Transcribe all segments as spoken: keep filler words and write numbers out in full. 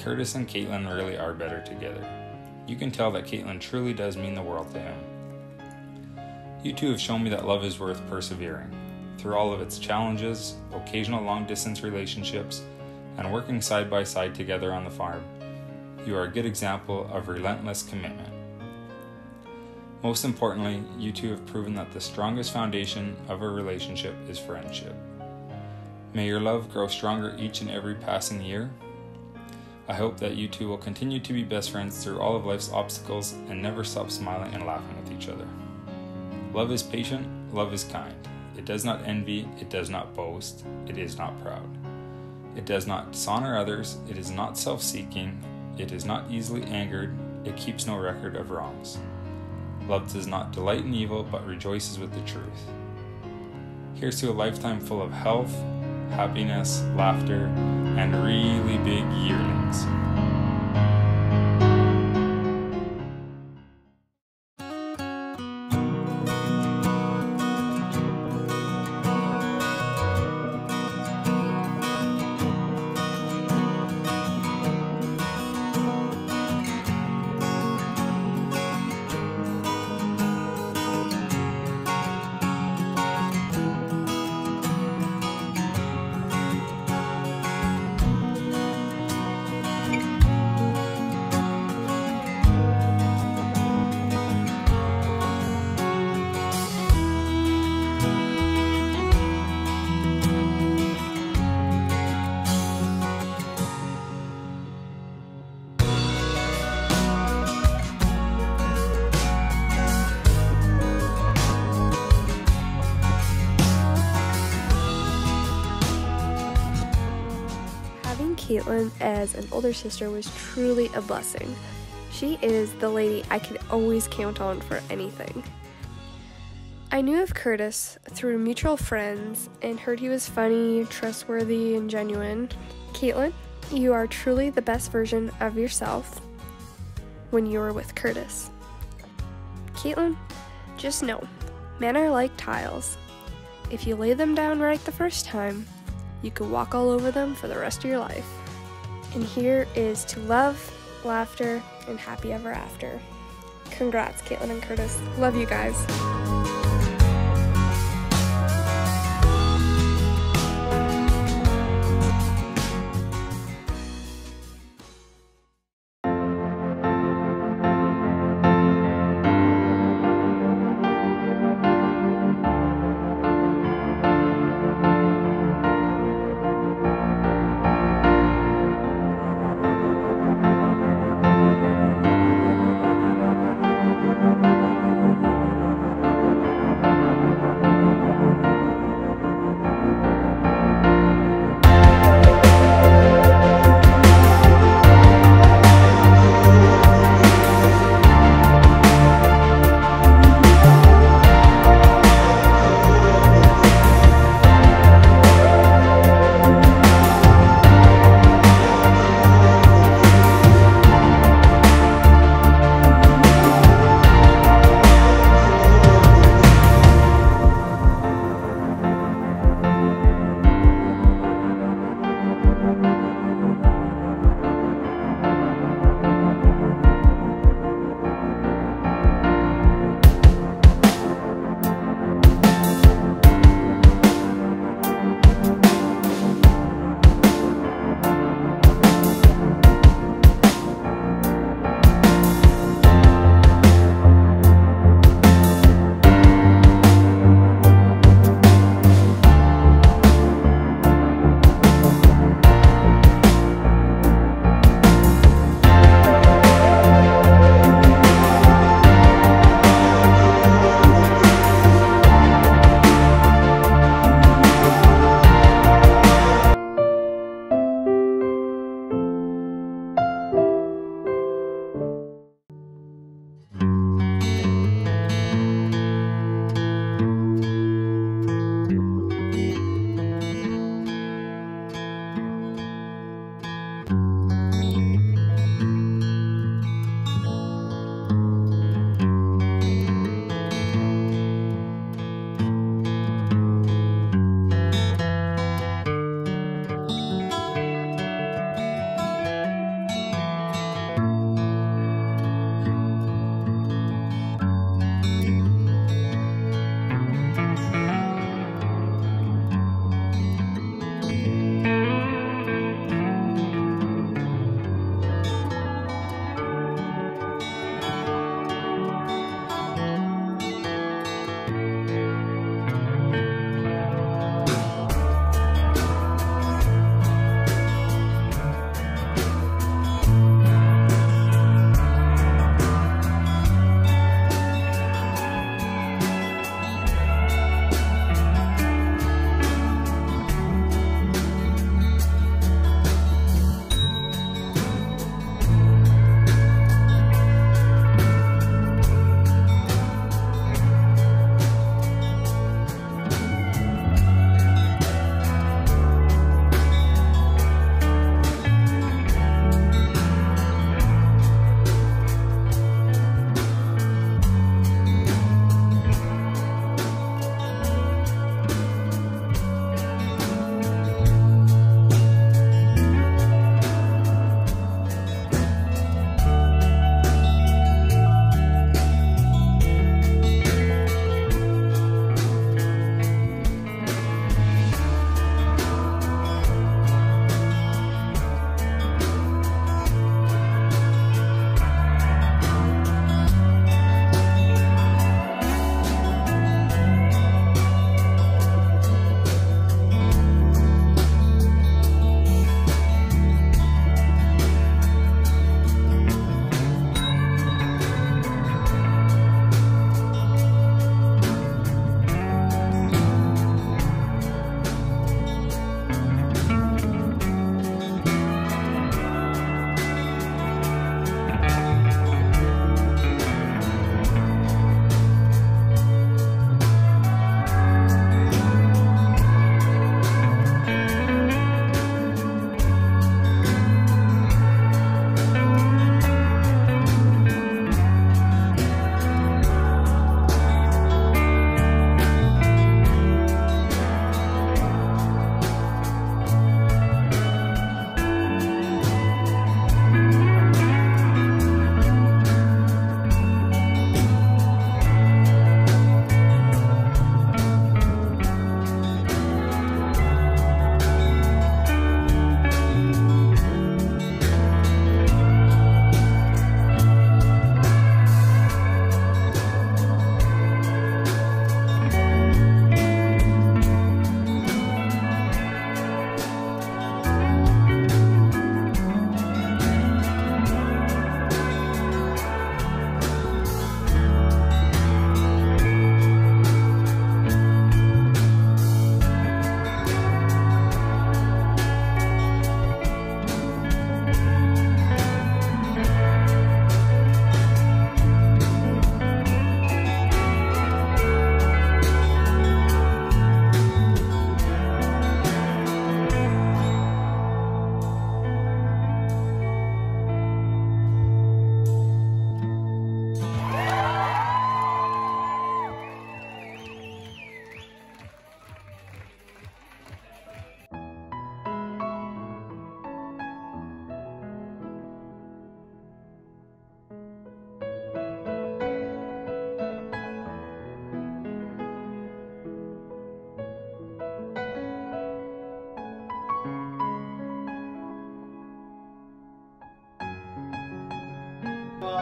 Curtis and Caitlin really are better together. You can tell that Caitlin truly does mean the world to him. You two have shown me that love is worth persevering. Through all of its challenges, occasional long-distance relationships, and working side by side together on the farm, you are a good example of relentless commitment. Most importantly, you two have proven that the strongest foundation of a relationship is friendship. May your love grow stronger each and every passing year. I hope that you two will continue to be best friends through all of life's obstacles and never stop smiling and laughing with each other. Love is patient, love is kind. It does not envy, it does not boast, it is not proud. It does not dishonor others, it is not self-seeking, it is not easily angered, it keeps no record of wrongs. Love does not delight in evil, but rejoices with the truth. Here's to a lifetime full of health, happiness, laughter, and really big yearlings. Caitlin as an older sister was truly a blessing. She is the lady I could always count on for anything. I knew of Curtis through mutual friends and heard he was funny, trustworthy, and genuine. Caitlin, you are truly the best version of yourself when you are with Curtis. Caitlin, just know, men are like tiles. If you lay them down right the first time, you could walk all over them for the rest of your life. And here is to love, laughter, and happy ever after. Congrats, Caitlin and Curtis. Love you guys.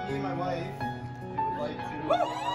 me and my wife would like to